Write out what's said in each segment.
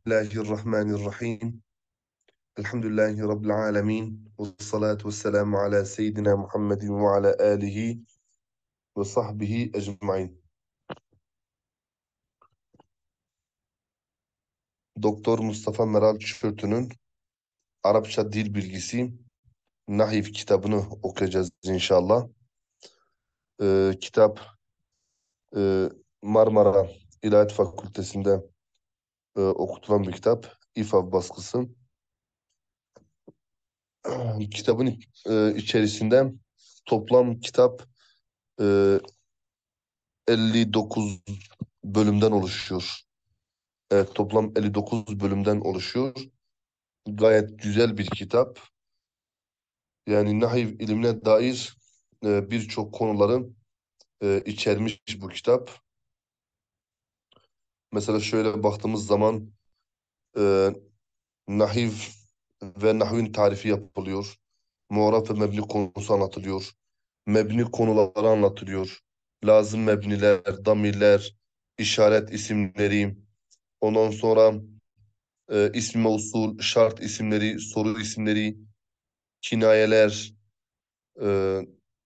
Bismillahirrahmanirrahim. Elhamdülillahi Rabbil alemin. Ve salatu ve selamu ala seyyidina Muhammedin ve ala alihi ve sahbihi ecmain. Doktor Mustafa Meral Çürütü'nün Arapça Dil Bilgisi Nahiv kitabını okuyacağız inşallah. Kitap e, Marmara İlahiyat Fakültesi'nde okutulan bir kitap. İFAV baskısı. Kitabın içerisinde toplam kitap e, 59 bölümden oluşuyor. Evet, toplam 59 bölümden oluşuyor. Gayet güzel bir kitap. Yani nahiv ilimine dair birçok konuları içermiş bu kitap. Mesela şöyle baktığımız zaman e, nahiv ve nahvin tarifi yapılıyor. Muarraf ve mebni konusu anlatılıyor. Mebni konuları anlatılıyor. Lazım mebniler, damirler, işaret isimleri, ondan sonra ismi mevsul, şart isimleri, soru isimleri, kinayeler, e,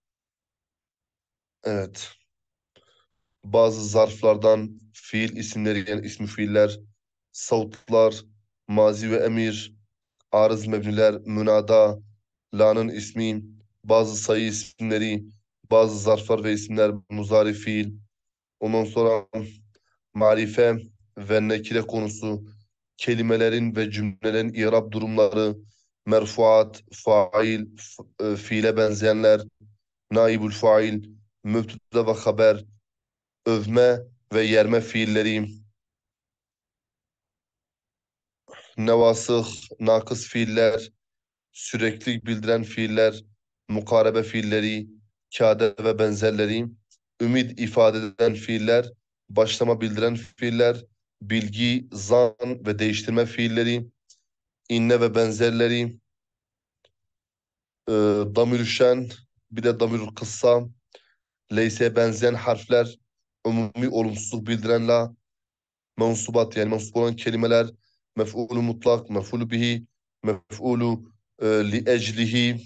evet, bazı zarflardan fiil isimleri yani ismi fiiller, savutlar, mazi ve emir, arız mebniler, münada, la'nın ismi, bazı sayı isimleri, bazı zarflar ve isimler, muzari fiil, ondan sonra marife ve nekire konusu, kelimelerin ve cümlelerin i'rab durumları, merfuat, fail, fiile benzeyenler, naibul fail, mübteda ve haber, övme ve yerme fiilleri, nevasıh, nakıs fiiller, sürekli bildiren fiiller, mukarebe fiilleri, kâde ve benzerleri, ümit ifade eden fiiller, başlama bildiren fiiller, bilgi, zan ve değiştirme fiilleri, inne ve benzerleri, damir-ü şen, bir de damir-ü kıssa, leyse'ye benzeyen harfler, umumi olumsuzluk bildiren la, mensubat yani mensup olan kelimeler, mef'ulü mutlak, mef'ulü bihi, mef'ulü li eclihi,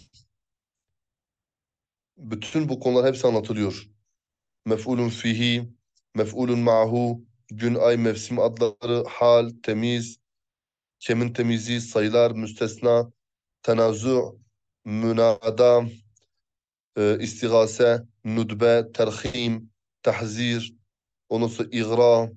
bütün bu konular hepsi anlatılıyor. Mef'ulün fihi, mef'ulün ma'hu, gün, ay, mevsim adları, hal, temiz, kemin temizi, sayılar, müstesna, tenazu, münada, istigase, nudbe, terhim, tahzir, ondan sonra igra,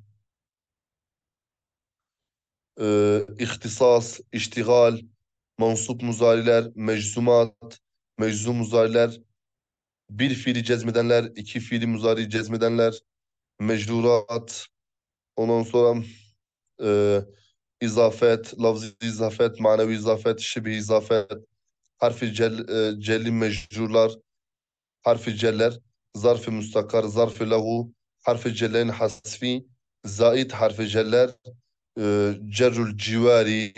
ihtisas, iştigal, mansup muzariler, meczumat, meczum muzariler, bir fiili cezmedenler, iki fiili muzari cezmedenler, mecrurat, ondan sonra e, izafet, lafzi izafet, manevi izafet, şibi izafet, celli mecrurlar, harfi celler, zarf-ı müstakar, zarf-ı lehu, harfi cellerin hasfi, zait harfi celler, cerrül civari,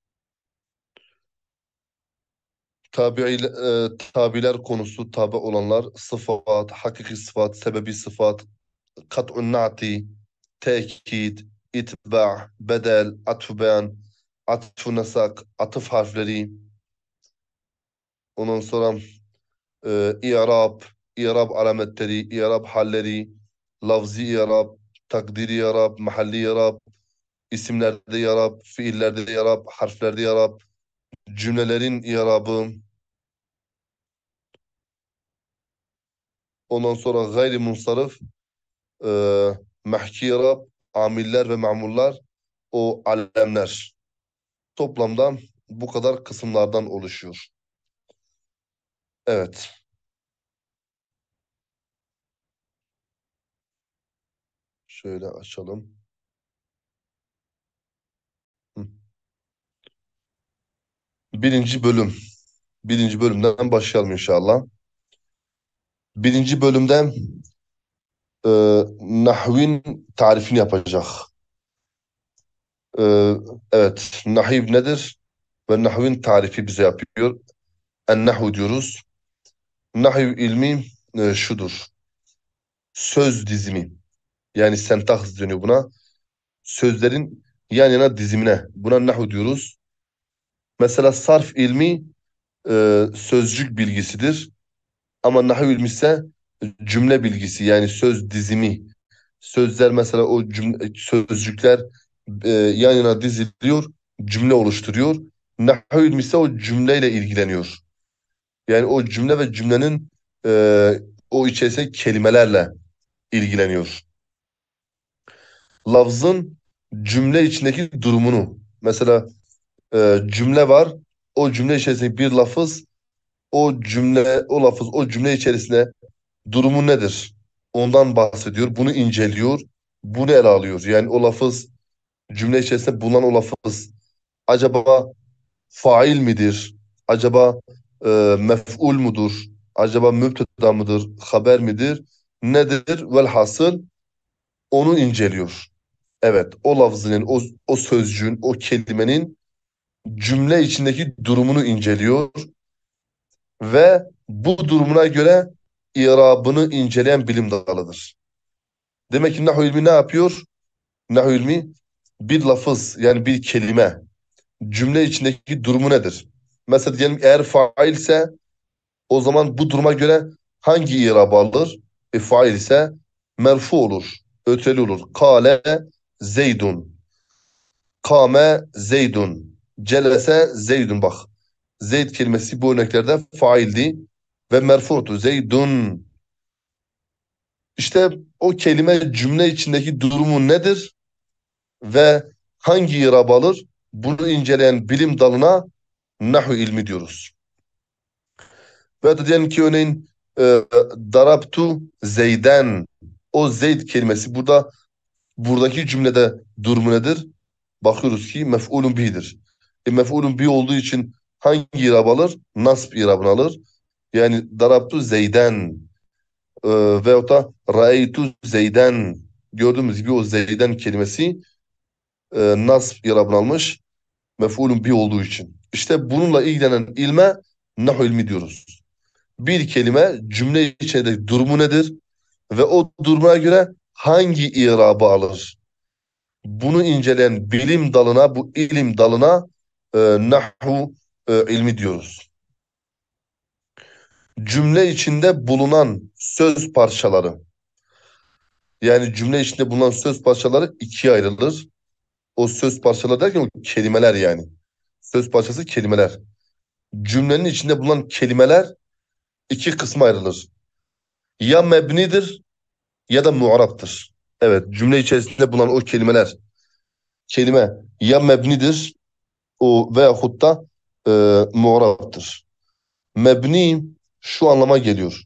tabiler konusu, tabi olanlar, sıfat, hakiki sıfat, sebebi sıfat, kat'un na'ti, tekit, itba, bedel, atfu beyan, atfu nasak, atıf harfleri, ondan sonra i'rab, i'rab alametleri, i'rab halleri, lafzi i'rab, takdiri i'rab, mahalli i'rab, isimlerde i'rab, fiillerde i'rab, harflerde i'rab, cümlelerin i'rabı, ondan sonra gayri munsarif, e, mehki i'rab, amiller ve mamullar, o alemler. Toplamda bu kadar kısımlardan oluşuyor. Evet. Şöyle açalım. Hı. Birinci bölüm. Birinci bölümden başlayalım inşallah. Birinci bölümde e, nahvin tarifini yapacak. E, evet. Nahiv nedir? Ve nahvin tarifi bize yapıyor. En-nahvu diyoruz. Nahiv ilmi şudur. Söz dizimi. Yani sentaks deniyor buna. Sözlerin yan yana dizimine. Buna nahu diyoruz. Mesela sarf ilmi sözcük bilgisidir. Ama nahu ilmi ise cümle bilgisi yani söz dizimi. Sözler mesela o cümle, sözcükler yan yana diziliyor, cümle oluşturuyor. Nahu ilmi ise o cümleyle ilgileniyor. Yani o cümle ve cümlenin e, o içerisindeki kelimelerle ilgileniyor. Lafzın cümle içindeki durumunu. Mesela cümle var. O cümle içerisindeki bir lafız, o cümle, o lafız, o cümle içerisinde durumu nedir? Ondan bahsediyor. Bunu inceliyor. Bunu ele alıyor. Yani o lafız, cümle içerisinde bulunan o lafız acaba fail midir? Acaba mef'ul mudur? Acaba mübteda mıdır? Haber midir? Nedir? Velhasıl onu inceliyor. Evet, o lafzının, o sözcüğün, o kelimenin cümle içindeki durumunu inceliyor ve bu durumuna göre i'rabını inceleyen bilim dalıdır. Demek ki Nahu ilmi ne yapıyor? Nahu ilmi bir lafız yani bir kelime cümle içindeki durumu nedir? Mesela diyelim eğer fail ise o zaman bu duruma göre hangi i'rabı alır? Fail ise merfu olur, öteli olur. Kale Zeydun, kame Zeydun, celese Zeydun bak. Zeyd kelimesi bu örneklerde faildi ve merfutu. Zeydun. İşte o kelime cümle içindeki durumu nedir ve hangi irab alır? Bunu inceleyen bilim dalına nahu ilmi diyoruz. Ve da diyelim ki örneğin darabtu Zeyden. O Zeyd kelimesi buradaki cümlede durumu nedir? Bakıyoruz ki mef'ulun bihidir. Mef'ulun bi olduğu için hangi irab alır? Nasb irabını alır. Yani darabtu Zeyden veyahut da ra'eytu Zeyden. Gördüğümüz gibi o Zeyden kelimesi nasb irabını almış. Mef'ulun bi olduğu için. İşte bununla ilgilenen ilme nahu ilmi diyoruz. Bir kelime cümle içerisinde durumu nedir ve o duruma göre hangi irabı alır? Bunu inceleyen bilim dalına, bu ilim dalına nahu ilmi diyoruz. Cümle içinde bulunan söz parçaları, yani cümle içinde bulunan söz parçaları ikiye ayrılır. O söz parçaları derken o kelimeler yani. Söz parçası kelimeler. Cümlenin içinde bulunan kelimeler iki kısma ayrılır. Ya mebnidir ya da mu'raptır. Evet, cümle içerisinde bulunan o kelime ya mebnidir o veyahut da mu'raptır. Mebni şu anlama geliyor.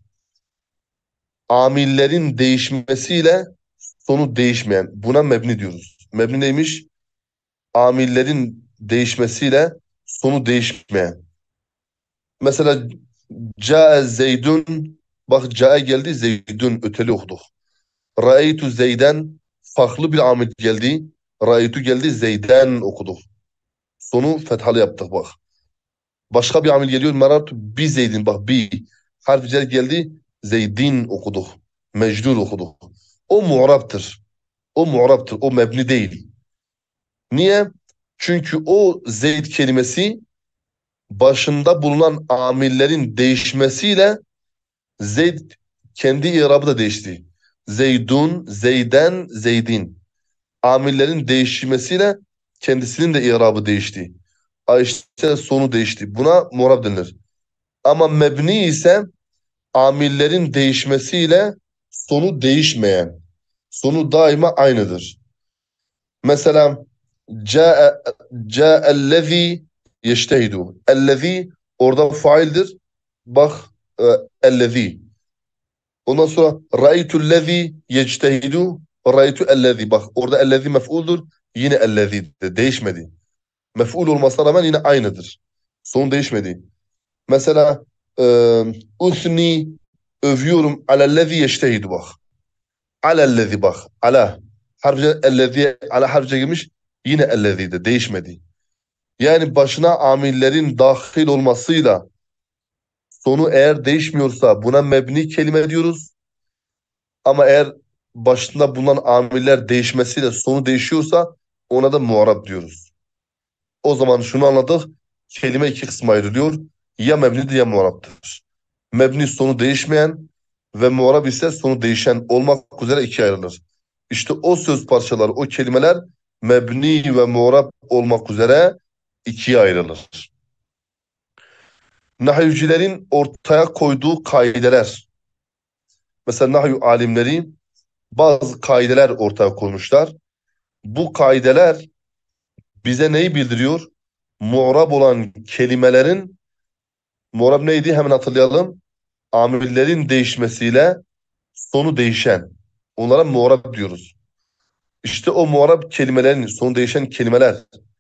Amillerin değişmesiyle sonu değişmeyen. Buna mebni diyoruz. Mebni neymiş? Amillerin değişmesiyle sonu değişmeyen. Mesela Ca'e Zeydun, bak Ca'e geldi Zeydun öteli okuduk. Ra'eytu Zeyden farklı bir amil geldi. Ra'eytu geldi Zeyden okuduk. Sonu fethalı yaptık bak. Başka bir amil geliyor. Merartu bi Zeydin bak bi. Harf cer geldi Zeydin okuduk. Mecrur okuduk. O mu'raptır. O mu'raptır. O mebni değil. Niye? Çünkü o Zeyd kelimesi başında bulunan amillerin değişmesiyle Zeyd kendi i'rabı da değişti. Zeydun, Zeyden, Zeydin. Amillerin değişmesiyle kendisinin de i'rabı değişti. İşte sonu değişti. Buna mu'rab denilir. Ama mebni ise amillerin değişmesiyle sonu değişmeyen. Sonu daima aynıdır. Mesela ca'e ca'ellezî yeştehidu. Ellezî orada faildir. Bak ellezî. Ondan sonra ra'eytu'llezî yectehidu. Ra'eytu ellezî. Bak orada ellezî mef'uldur. Yine ellezî de değişmedi. Mef'ul olmasına rağmen yine aynıdır. Sonu değişmedi. Mesela e, usni övüyorum alellezî yeştehidu bak. Alellezî bak. Ala. Harfce ellezî ala harfce girmiş. Yine ellezî de değişmedi. Yani başına amillerin dahil olmasıyla sonu eğer değişmiyorsa buna mebni kelime diyoruz. Ama eğer başında bulunan amiller değişmesiyle sonu değişiyorsa Ona da muarab diyoruz. O zaman şunu anladık. Kelime iki kısma ayrılıyor. Ya mebnidir ya muaraptır. Mebni sonu değişmeyen ve muarab ise sonu değişen olmak üzere ikiye ayrılır. İşte o söz parçaları, o kelimeler mebni ve muarab olmak üzere ikiye ayrılır. Nahyücilerin ortaya koyduğu kaideler. Mesela nahyu alimleri bazı kaideler ortaya koymuşlar. Bu kaideler bize neyi bildiriyor? Mu'rab olan kelimelerin, mu'rab neydi hemen hatırlayalım. Amillerin değişmesiyle sonu değişen. Onlara mu'rab diyoruz. İşte o mu'rab kelimelerin, sonu değişen kelimeler,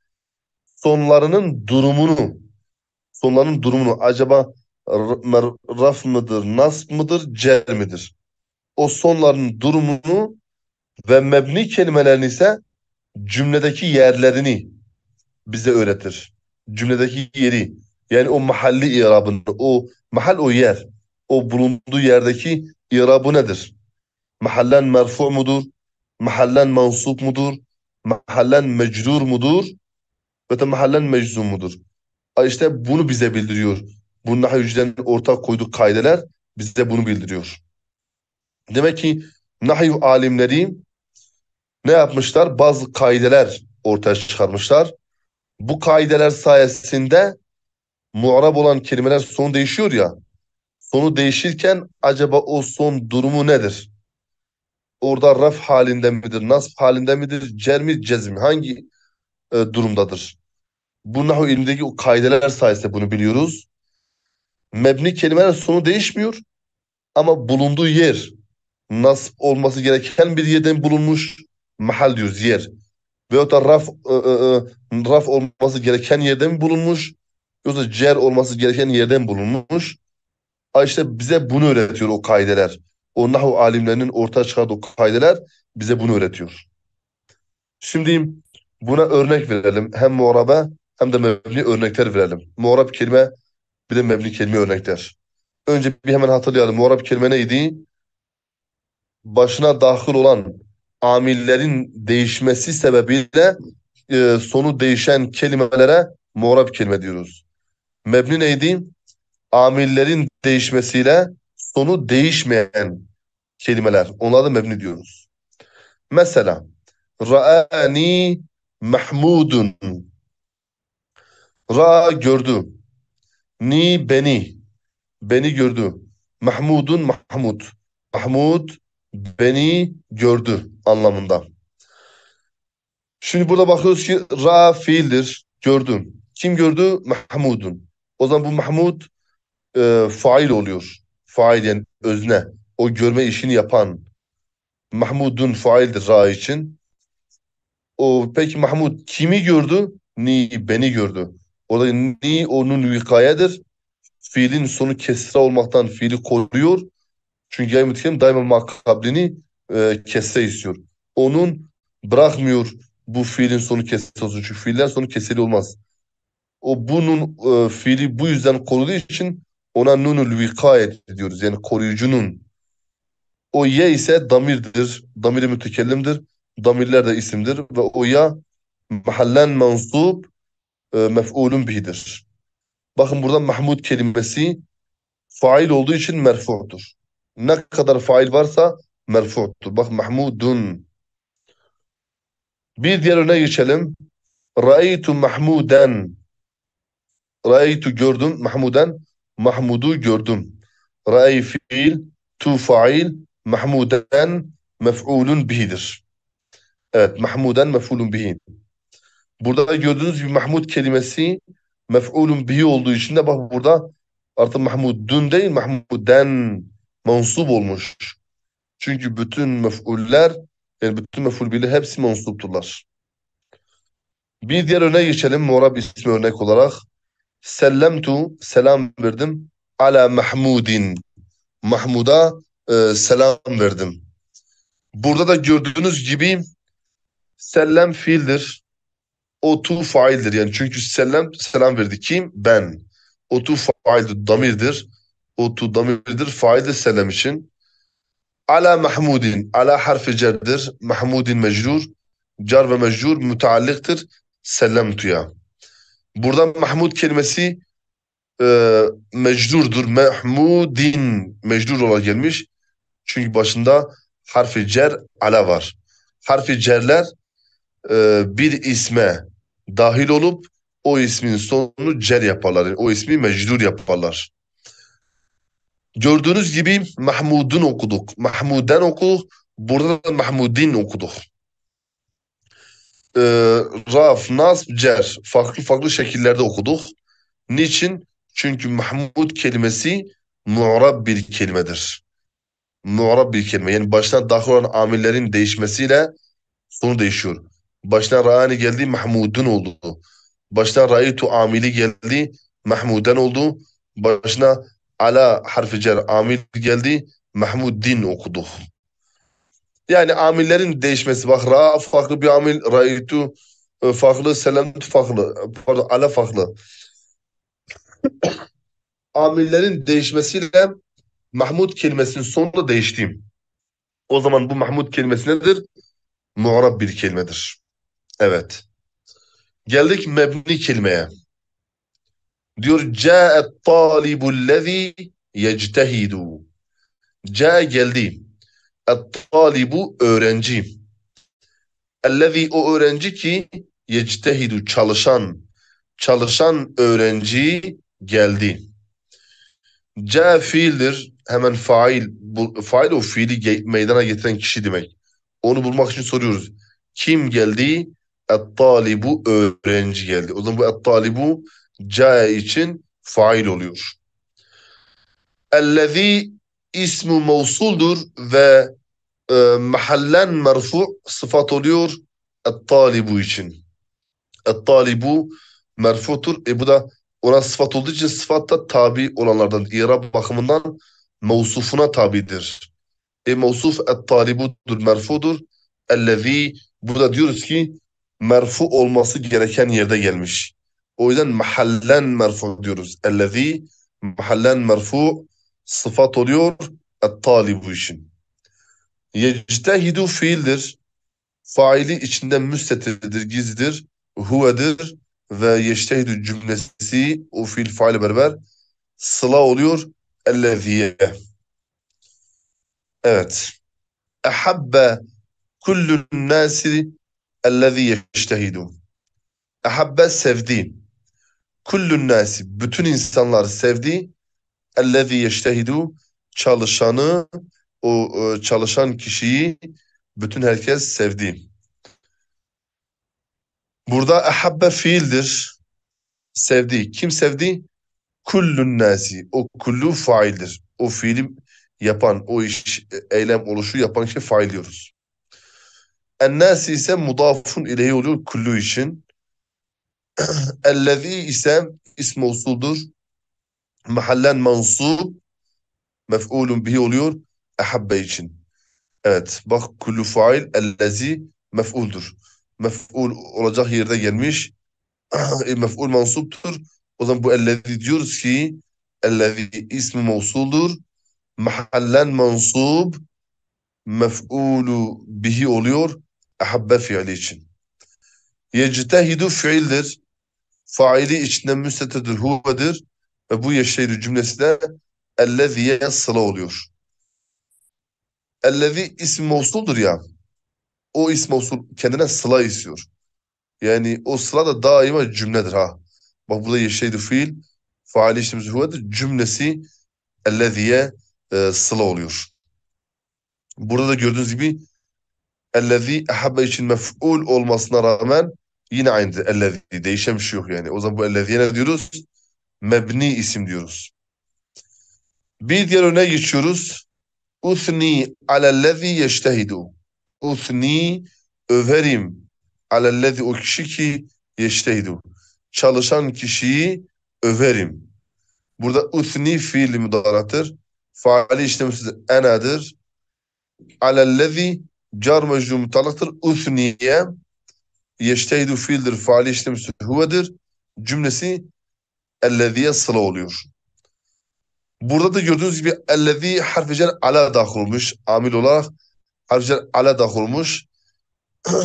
sonlarının durumunu, sonlarının durumunu acaba raf mıdır, nasb mıdır, cer midir? O sonların durumunu ve mebni kelimelerin ise cümledeki yerlerini bize öğretir. Cümledeki yeri, yani o mahalli irabını, o mahal o yer, o bulunduğu yerdeki irabı nedir? Mahallen merfu mudur? Mahallen mansup mudur? Mahallen mecrur mudur? Ve de mahallen meczum mudur? İşte bunu bize bildiriyor. Bu nahyücülerin ortak koyduğu kaideler bize bunu bildiriyor. Demek ki nahiy alimleri ne yapmışlar? Bazı kaideler ortaya çıkarmışlar. Bu kaideler sayesinde mu'rab olan kelimeler sonu değişiyor ya. Sonu değişirken acaba o son durumu nedir? Orada raf halinde midir, nasb halinde midir, cer mi, cezm mi? Hangi durumdadır? Bu nahu ilmindeki o kaideler sayesinde bunu biliyoruz. Mebni kelimeler sonu değişmiyor ama bulunduğu yer nasb olması gereken bir yerden bulunmuş mahal diyoruz yer. Veyahut da raf olması gereken yerden bulunmuş yoksa cer olması gereken yerden bulunmuş. İşte bize bunu öğretiyor o kaideler. O nahu alimlerinin ortaya çıkardığı o kaideler bize bunu öğretiyor. Şimdi buna örnek verelim. Hem muarabe hem de mebni örnekler verelim. Muarab kelime bir de mebni kelime örnekler. Önce bir hemen hatırlayalım. Muarab kelime neydi? Başına dahil olan amillerin değişmesi sebebiyle sonu değişen kelimelere muarab kelime diyoruz. Mebni neydi? Amillerin değişmesiyle sonu değişmeyen kelimeler. Onlara da mebni diyoruz. Mesela Ra'ani Mahmudun. Ra gördü. Ni beni. Beni gördü. Mahmudun Mahmud. Mahmud beni gördü anlamında. Şimdi burada bakıyoruz ki ra fiildir. Gördüm. Kim gördü? Mahmudun. O zaman bu Mahmud fail oluyor. Fail yani özne. O görme işini yapan. Mahmudun faildir ra için. Peki Mahmud kimi gördü? Ni beni gördü. Orada ni onun vikayedir. Fiilin sonu kesre olmaktan fiili koruyor. Çünkü yay mütekellim daima makablini kesre istiyor. Onun bırakmıyor bu fiilin sonu kesre olsun. Çünkü fiiller sonu keseli olmaz. O bunun fiili bu yüzden koruduğu için ona nunul vikayet diyoruz. Yani koruyucunun. O ye ise damirdir. Damiri mütekellimdir. Damirler de isimdir. Ve o ya mahallen mensup mef'ulun bihidir. Bakın burada Mahmud kelimesi fail olduğu için merfu'dur. Ne kadar fail varsa merfu'dur. Bak Mahmudun. Bir diğer örneğe geçelim. Ra'eytu Mahmuden. Ra'eytu gördüm. Mahmuden. Mahmudu gördüm. Ra'ey fiil. Tu fail. Mahmuden mef'ulun bihidir. Evet, Mahmuden mef'ulun bihi. Burada gördüğünüz gibi Mahmud kelimesi mef'ulun bihi olduğu için de bak burada artık Mahmudun değil Mahmuden mansup olmuş. Çünkü bütün mef'uller yani bütün mef'ul bihi hepsi mansupturlar. Bir diğer örneğe geçelim. Muğrab ismi örnek olarak. Sellemtu selam verdim. Ala Mahmudin. Mahmud'a selam verdim. Burada da gördüğünüz gibi sellem fiildir. O tu faildir yani çünkü selam verdi. Kim? Ben. O tu faildir, damirdir. O tu damirdir, faildir selam için. Ala Mahmudin. Ala harfi cerdir. Mahmudin mecrur. car ve mecrur müteallıktır sellemtuya. Burada Mahmud kelimesi mecrurdur. Mahmudin mecrur olarak gelmiş. Çünkü başında harfi cer ala var. Harfi cerler bir isme dahil olup o ismin sonunu cer yaparlar. Yani o ismi mecrur yaparlar. Gördüğünüz gibi Mahmud'un okuduk. Mahmuden okuduk. Burada da Mahmudin okuduk. Raf, nasb, cer farklı farklı şekillerde okuduk. Niçin? Çünkü Mahmud kelimesi mu'rab bir kelimedir. Mu'rab bir kelime. Yani başına dahil olan amillerin değişmesiyle sonu değişiyor. Başına ra'ani geldi, Mahmudun oldu. Başına ra'aytu amili geldi, Mahmuden oldu. Başına ala harfi cer amil geldi, Mahmuddin okuduk. Yani amillerin değişmesi. Bak ra farklı bir amil, ra'aytu farklı, selamtu farklı, pardon ala farklı. Amillerin değişmesiyle Mahmud kelimesinin sonu da değişti. O zaman bu Mahmud kelimesi nedir? Mu'rab bir kelimedir. Evet. Geldik mebni kelimeye. Diyor ca'et talibullezî yectehidu. Ca geldi. Et-talibu öğrenci. Ellezî o öğrenci ki yectehidu çalışan. Çalışan öğrenci geldi. Ca fiildir. Hemen fail. Fail o fiili meydana getiren kişi demek. Onu bulmak için soruyoruz. Kim geldi? Et-talibu öğrenci geldi. O zaman bu et-talibu ca için fail oluyor. Ellezî ismu mevsuldur ve mahallen merfu sıfat oluyor et-talibu için. Et-talibu merfutur. Bu da ona sıfat olduğu için sıfat da tabi olanlardan. İrab bakımından mevsufuna tabidir. Mevsuf et-talibudur, merfudur. Ellezî burada diyoruz ki merfu olması gereken yerde gelmiş. O yüzden mahallen merfu diyoruz. Ellezî mahallen merfu sıfat oluyor et-talibu için. Yectehidu fiildir. Faili içinden müstetirdir, gizlidir. Huvedir ve yeştehidu cümlesi o fiil faile beraber sıla oluyor. Elleziye. Evet. Ehabbe kullun nasi ellezî yeştehidu. Ehabbe sevdi. Kullun nasi bütün insanlar sevdi. Ellezî yeştehidu çalışanı o çalışan kişiyi bütün herkes sevdi. Burada ehabbe fiildir. Sevdi. Kim sevdi? Kullun nasi. O kullu faildir. O fiili yapan, o iş, eylem oluşu yapan şey fail diyoruz. En-nasi ise mudafun ileyhi oluyor kullu için. Ellezî ise ism mevsuldur. Mahallen mansub, mef'ulun bihi oluyor. Ehabbe için. Evet, bak kullu fail, ellezi mef'uldur. Mef'ul olacak yerde gelmiş. Mef'ul mansuptur. O zaman bu ellezi diyoruz ki ellezi ismi mevsuldur. Mahallen mansub mef'ulu bihi oluyor. Ahabbe fiili için. Yectehidu fiildir. Faili içinden müstetirdir, huvedir. Ve bu yeşeydu cümlesi de elleziye sıla oluyor. Ellezi ismi mevsuldur ya. O ismi mevsul kendine sıla istiyor. Yani o sıla da daima cümledir ha. Bak burada yeşeydu fiil. Faili içinden huvedir. Cümlesi elleziye sıla oluyor. Burada da gördüğünüz gibi ellezî ehabbe için mef'ul olmasına rağmen yine aynıdır. Ellezî değişen bir şey yok yani. O zaman bu elleziye ne diyoruz? Mebni isim diyoruz. Bir diğer örneğe geçiyoruz. Usni alellezî yeştehidu. Usni överim alellezî o kişi ki yeştehidu. Çalışan kişiyi överim. Burada usni fiil müdarattır. Faali işlemesi de enadır. Alellezî car mecrur mutalaktır. Usniye yeştehidu fiildir. Faali işlemesi huvedir. Cümlesi elleziye sıla oluyor. Burada da gördüğünüz gibi ellezî harfi cer ala dahil olmuş. Amil olarak harfi cer ala dahil olmuş.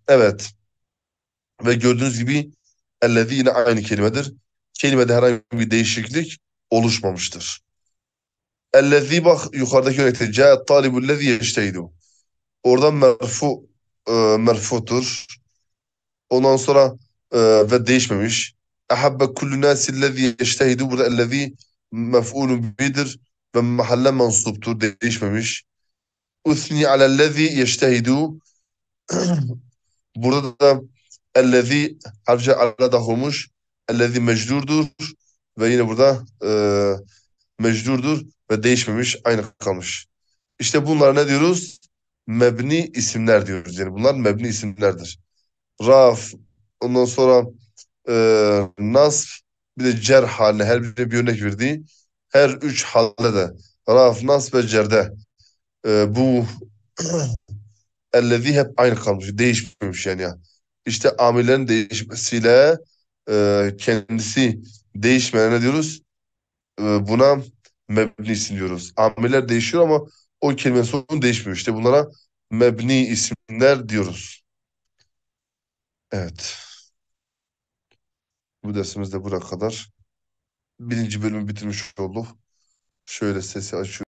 Evet. Ve gördüğünüz gibi ellezî yine aynı kelimedir. Kelimede herhangi bir değişiklik oluşmamıştır. Ellezî bak yukarıdaki örnekte. Câet tâlibullezî yeşteydu. Oradan merfutur. Ondan sonra ve değişmemiş. Ehabbe kullu nâsillezî yeşteydu. Burada ellezî mef'ulun bidir ve mahalle mansuptur. Değişmemiş. Usni alellezî yeştehidu. Burada da ellezî harfçe alada olmuş. Ellezî mecrurdur. Ve yine burada mecrurdur ve değişmemiş. Aynı kalmış. İşte bunlar ne diyoruz? Mebni isimler diyoruz. Yani bunlar mebni isimlerdir. Raf, ondan sonra nasb, bir de cer haline her birine bir örnek verdi. Her üç halde de raf, nasb ve cerde bu ellezî hep aynı kalmış. Değişmemiş yani ya. İşte amillerin değişmesiyle kendisi değişmeyene ne diyoruz? Buna mebni isim diyoruz. Amiller değişiyor ama o kelimenin sonu değişmiyor. İşte bunlara mebni isimler diyoruz. Evet. Bu dersimiz de buraya kadar. Birinci bölümü bitirmiş olduk. Şöyle sesi açıyorum.